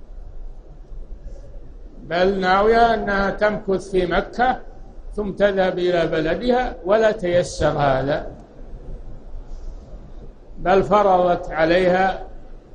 بل ناوية أنها تمكث في مكة ثم تذهب إلى بلدها، ولا تيسر هذا، بل فرضت عليها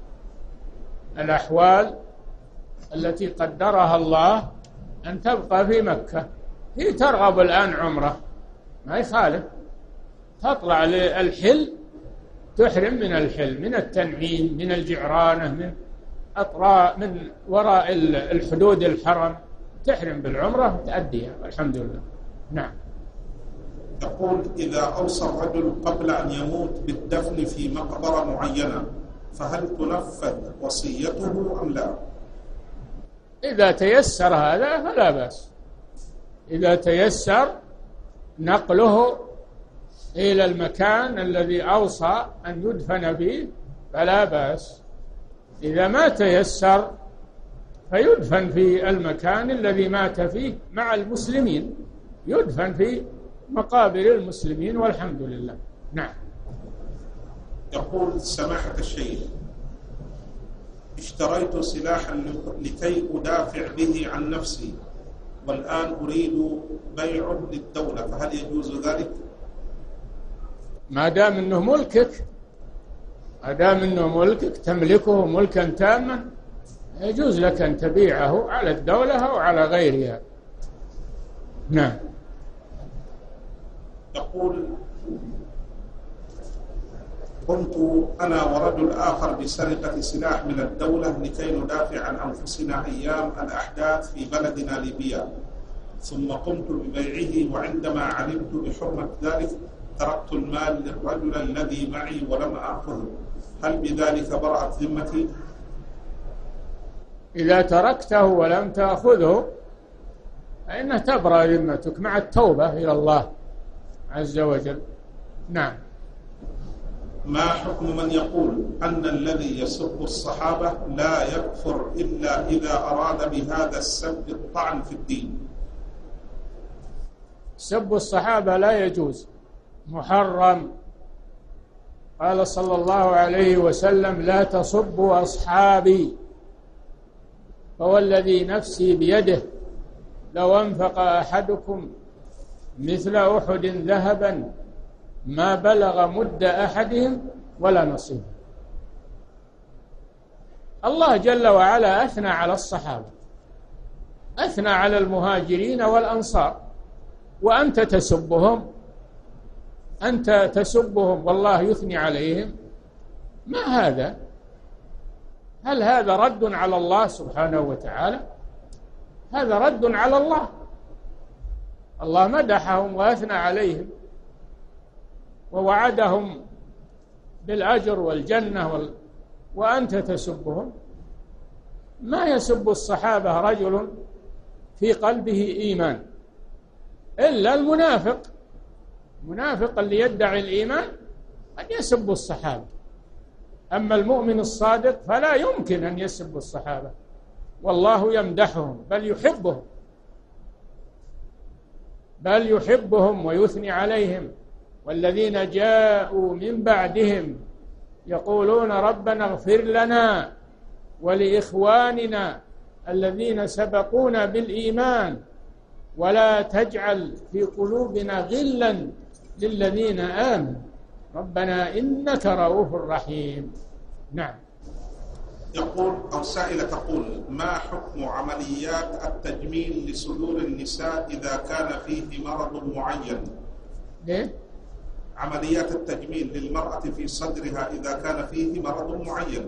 الأحوال التي قدرها الله أن تبقى في مكة. هي ترغب الآن عمرة، ما يخالف، تطلع للحل تحرم من الحل، من التنعيم، من الجعرانة، من أطراء، من وراء الحدود الحرم، تحرم بالعمرة تأديها الحمد لله. نعم. يقول: إذا أوصى الرجل قبل أن يموت بالدفن في مقبرة معينة، فهل تنفذ وصيته أم لا؟ إذا تيسر هذا فلا بأس، إذا تيسر نقله إلى المكان الذي أوصى أن يدفن فيه فلا بأس. إذا ما تيسر فيدفن في المكان الذي مات فيه مع المسلمين، يدفن في مقابر المسلمين والحمد لله. نعم. يقول سماحة الشيخ: اشتريت سلاحا لكي أدافع به عن نفسي، والآن أريد بيعه للدولة، فهل يجوز ذلك؟ ما دام أنه ملكك، ما دام أنه ملكك تملكه ملكا تاما، يجوز لك أن تبيعه على الدولة أو على غيرها. نعم. يقول: قمت أنا ورجل آخر بسرقة سلاح من الدولة لكي ندافع عن أنفسنا أيام الأحداث في بلدنا ليبيا، ثم قمت ببيعه، وعندما علمت بحرمة ذلك تركت المال للرجل الذي معي ولم آخذه، هل بذلك برأت ذمتي؟ إذا تركته ولم تأخذه فإنه تبرأ ذمتك مع التوبة إلى الله عز وجل. نعم. ما حكم من يقول أن الذي يسب الصحابة لا يكفر إلا إذا أراد بهذا السب الطعن في الدين؟ سب الصحابة لا يجوز، محرم. قال صلى الله عليه وسلم: لا تصبوا أصحابي، فوالذي نفسي بيده لو أنفق أحدكم مثل أحد ذهبا ما بلغ مد أحدهم ولا نصيبه. الله جل وعلا أثنى على الصحابة، أثنى على المهاجرين والأنصار، وأنت تسبهم، أنت تسبهم والله يثني عليهم، ما هذا؟ هل هذا رد على الله سبحانه وتعالى؟ هذا رد على الله. الله مدحهم وأثنى عليهم ووعدهم بالأجر والجنة وال... وأنت تسبهم. ما يسب الصحابة رجل في قلبه إيمان إلا المنافق. المنافق اللي يدعي الإيمان قد يسب الصحابة، أما المؤمن الصادق فلا يمكن أن يسب الصحابة، والله يمدحهم بل يحبهم، بل يحبهم ويثني عليهم. والذين جاءوا من بعدهم يقولون ربنا اغفر لنا ولإخواننا الذين سبقونا بالإيمان ولا تجعل في قلوبنا غلا للذين آمنوا ربنا إنك رؤوف رحيم. نعم. يقول أو سائلة تقول: ما حكم عمليات التجميل لصدور النساء إذا كان فيه مرض معين؟ ليه؟ عمليات التجميل للمرأة في صدرها إذا كان فيه مرض معين.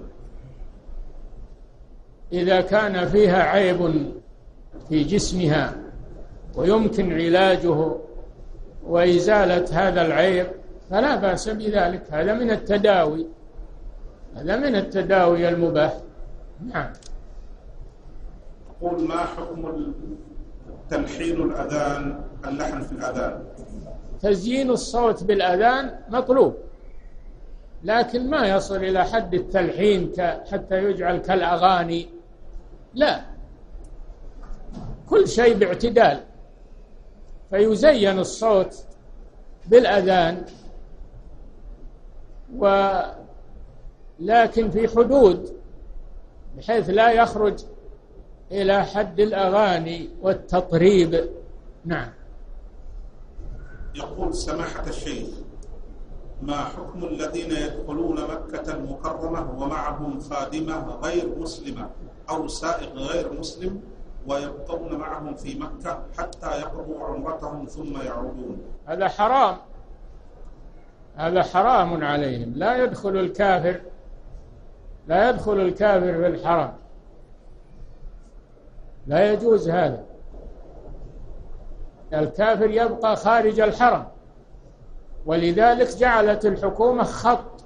إذا كان فيها عيب في جسمها ويمكن علاجه وإزالة هذا العيب فلا بأس بذلك، هذا من التداوي، هذا من التداوي المباح. نعم. يقول: ما حكم تلحين الأذان، اللحن في الأذان؟ تزيين الصوت بالأذان مطلوب، لكن ما يصل إلى حد التلحين حتى يجعل كالأغاني، لا، كل شيء باعتدال. فيزين الصوت بالأذان، ولكن في حدود بحيث لا يخرج إلى حد الأغاني والتطريب. نعم. يقول سماحة الشيخ: ما حكم الذين يدخلون مكة المكرمة ومعهم خادمة غير مسلمة أو سائق غير مسلم ويبقون معهم في مكة حتى يقضوا عمرتهم ثم يعودون؟ هذا حرام، هذا حرام عليهم. لا يدخل الكافر، لا يدخل الكافر في الحرم، لا يجوز هذا. الكافر يبقى خارج الحرم، ولذلك جعلت الحكومة خط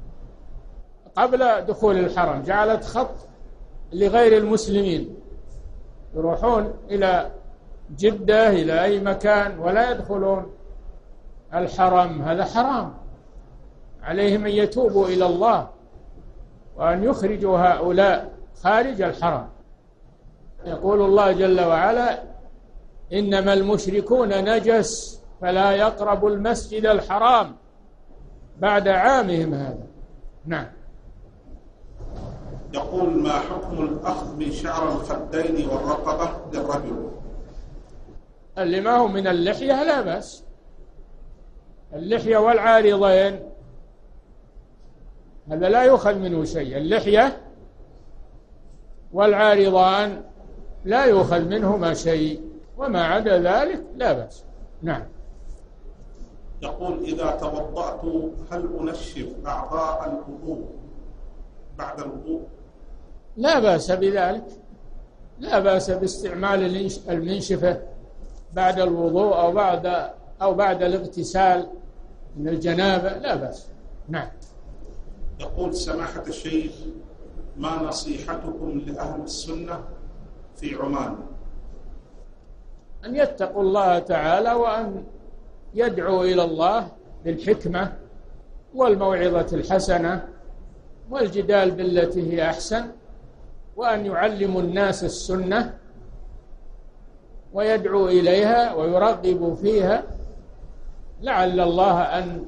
قبل دخول الحرم، جعلت خط لغير المسلمين يروحون إلى جدة إلى أي مكان ولا يدخلون الحرم. هذا حرام، عليهم أن يتوبوا إلى الله وأن يخرجوا هؤلاء خارج الحرم. يقول الله جل وعلا: إنما المشركون نجس فلا يقربوا المسجد الحرام بعد عامهم هذا. نعم. يقول: ما حكم الأخذ من شعر الخدين والرقبة للرجل؟ اللي ما هو من اللحية لا بأس، اللحية والعارضين هذا لا يؤخذ منه شيء، اللحية والعارضان لا يؤخذ منهما شيء، وما عدا ذلك لا بأس. نعم. يقول: إذا توضأت هل أنشف أعضاء الوضوء بعد الوضوء؟ لا بأس بذلك، لا بأس باستعمال المنشفة بعد الوضوء أو بعد أو بعد الاغتسال من الجنابة، لا بأس. نعم. يقول: سماحة الشيخ، ما نصيحتكم لأهل السنة في عمان؟ أن يتقوا الله تعالى، وأن يدعوا إلى الله بالحكمة والموعظة الحسنة والجدال بالتي هي أحسن، وأن يعلموا الناس السنة ويدعوا إليها ويرغبوا فيها، لعل الله أن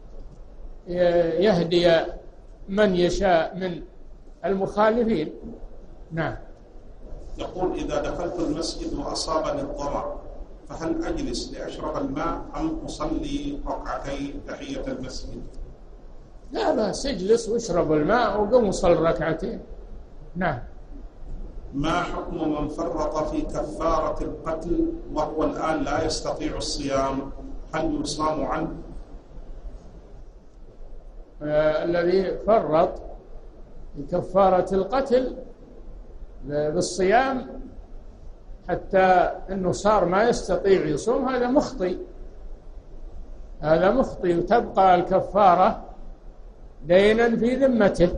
يهدي من يشاء من المخالفين. نعم. يقول: إذا دخلت المسجد وأصابني الظمأ فهل أجلس لأشرب الماء أم أصلي ركعتي تحية المسجد؟ لا بأس، اجلس واشرب الماء وقم وصل ركعتين. نعم. ما حكم من فرط في كفارة القتل وهو الآن لا يستطيع الصيام، هل يصام عنه؟ آه الذي فرط في كفارة القتل بالصيام حتى أنه صار ما يستطيع يصوم، هذا مخطئ، هذا مخطئ، وتبقى الكفارة دينا في ذمته،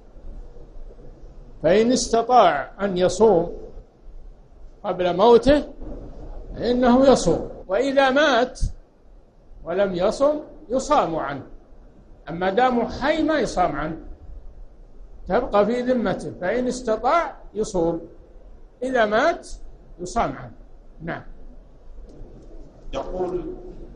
فإن استطاع أن يصوم قبل موته فإنه يصوم، وإذا مات ولم يصم يصام عنه، أما دام حي ما يصام عنه، تبقى في ذمته، فإن استطاع يصوم، إذا مات يصام عنه. نعم. يقول: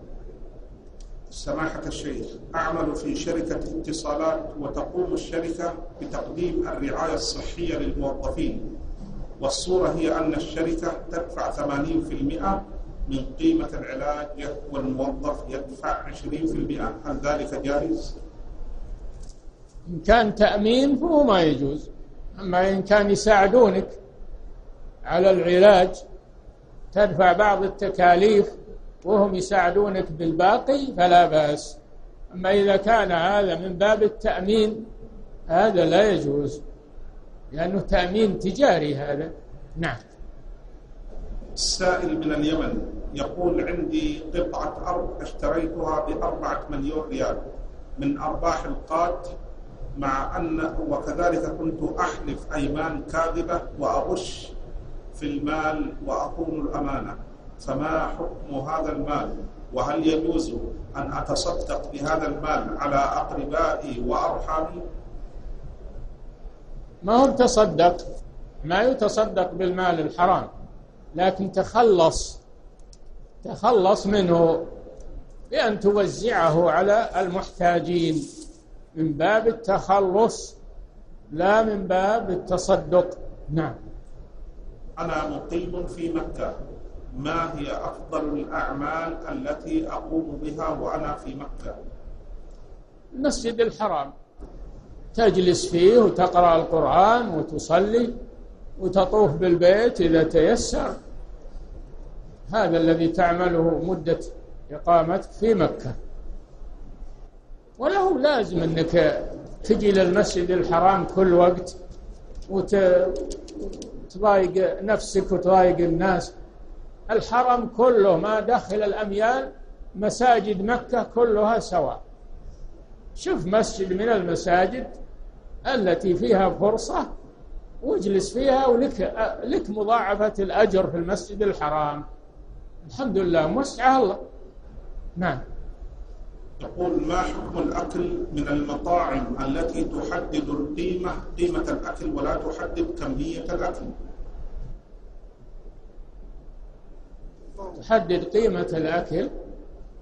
سماحة الشيخ، أعمل في شركة اتصالات، وتقوم الشركة بتقديم الرعاية الصحية للموظفين، والصورة هي أن الشركة تدفع ثمانين بالمئة من قيمة العلاج والموظف يدفع عشرين بالمئة، هل ذلك جائز؟ إن كان تأمين فهو ما يجوز، أما إن كان يساعدونك على العلاج تدفع بعض التكاليف وهم يساعدونك بالباقي فلا بأس، أما إذا كان هذا من باب التأمين هذا لا يجوز، لأنه تأمين تجاري هذا. نعم. السائل من اليمن يقول: عندي قطعة أرض اشتريتها بأربعة مليون ريال من أرباح القات، مع أن وكذلك كنت أحلف أيمان كاذبة وأغش في المال وأخون الأمانة، فما حكم هذا المال؟ وهل يجوز أن أتصدق بهذا المال على أقربائي وأرحامي؟ ما هو تصدق، ما يتصدق بالمال الحرام، لكن تخلص تخلص منه بأن توزعه على المحتاجين، من باب التخلص لا من باب التصدق. نعم. أنا مقيم في مكة، ما هي أفضل الأعمال التي أقوم بها وأنا في مكة؟ المسجد الحرام، تجلس فيه وتقرأ القرآن وتصلي وتطوف بالبيت إذا تيسر، هذا الذي تعمله مدة إقامتك في مكة. وله لازم أنك تجي للمسجد الحرام كل وقت وتضايق نفسك وتضايق الناس. الحرم كله ما داخل الأميال، مساجد مكة كلها سواء. شوف مسجد من المساجد التي فيها فرصة واجلس فيها، ولك لك مضاعفة الأجر في المسجد الحرام، الحمد لله، موسعه الله. نعم. يقول: ما حكم الأكل من المطاعم التي تحدد القيمة قيمة الأكل ولا تحدد كمية الأكل؟ تحدد قيمة الأكل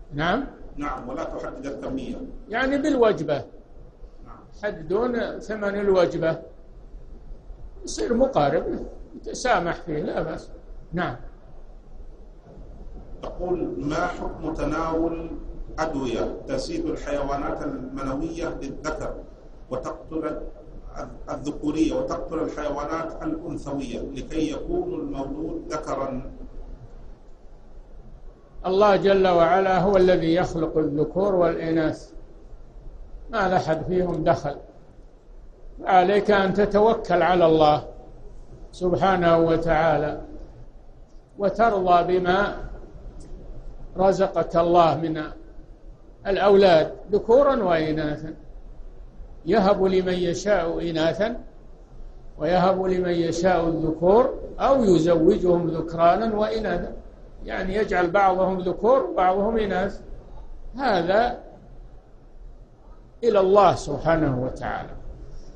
نعم نعم، ولا تحدد الكمية. يعني بالوجبة. نعم. يحددون ثمن الوجبة، يصير مقارب، يتسامح فيه، لا بأس. نعم. تقول: ما حكم تناول أدوية تزيد الحيوانات المنوية للذكر وتقتل الذكورية وتقتل الحيوانات الأنثوية لكي يكون المولود ذكرا؟ الله جل وعلا هو الذي يخلق الذكور والإناث، ما لحد فيهم دخل. عليك أن تتوكل على الله سبحانه وتعالى وترضى بما رزقك الله من الأولاد ذكورا وإناثا، يهب لمن يشاء إناثا ويهب لمن يشاء الذكور أو يزوجهم ذكرانا وإناثا، يعني يجعل بعضهم ذكور وبعضهم إناث. هذا إلى الله سبحانه وتعالى.